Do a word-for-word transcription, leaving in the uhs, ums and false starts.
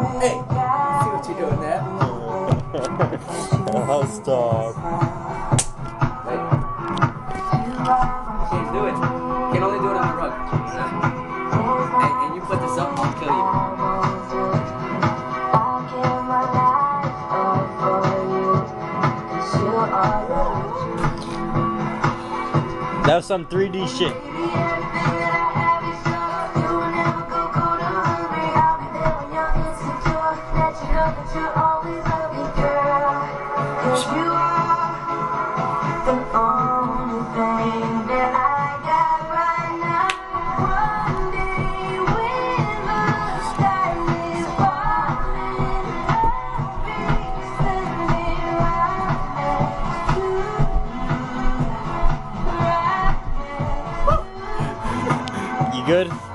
Hey, see what you're doing there? I'll stop. Wait. Can't do it. Can only do it on the rug. And, and you put this up, I'll kill you. That was some three D shit. You good?